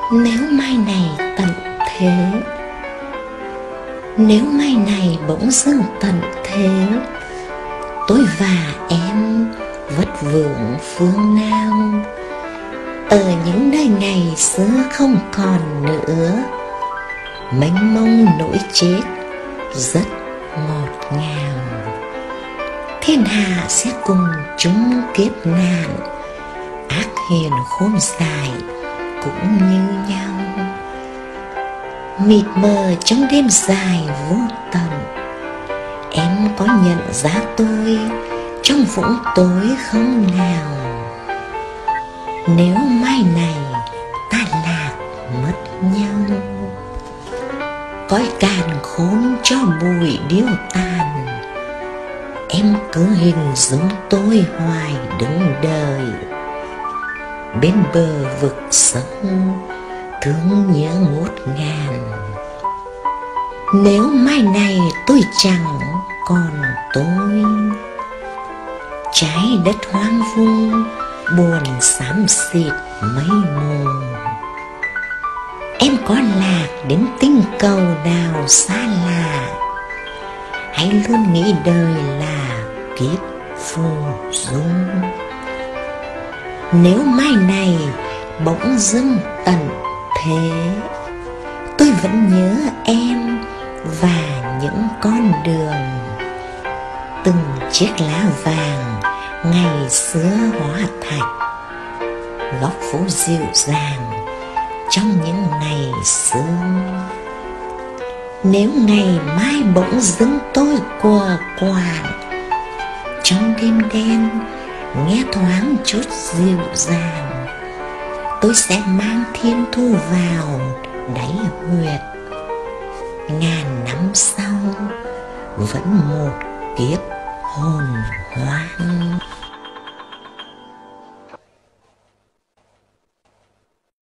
Nếu mai này tận thế, nếu mai này bỗng dưng tận thế, tôi và em vất vưởng phương nào, ở những nơi ngày xưa không còn nữa, mênh mông nỗi chết rất ngọt ngào. Thiên hạ sẽ cùng chung kiếp nạn, ác hiền khôn dài cũng như nhau. Mịt mờ trong đêm dài vô tận, em có nhận ra tôi trong vũng tối không nào? Nếu mai này ta lạc mất nhau, cõi càn khôn cho bụi điêu tàn, em cứ hình dung tôi hoài đứng đời bên bờ vực sông thương nhớ ngút ngàn. Nếu mai này tôi chẳng còn tôi, trái đất hoang vu buồn xám xịt mây mù, em có lạc đến tinh cầu nào xa lạ, hãy luôn nghĩ đời là kiếp phù du. Nếu mai này bỗng dưng tận thế, tôi vẫn nhớ em và những con đường, từng chiếc lá vàng ngày xưa hóa thạch, góc phố dịu dàng trong những ngày xưa. Nếu ngày mai bỗng dưng tôi quờ quạng, trong đêm đen nghe thoáng chút dịu dàng, tôi sẽ mang thiên thu vào đáy huyệt. Ngàn năm sau vẫn một kiếp hồn hoang.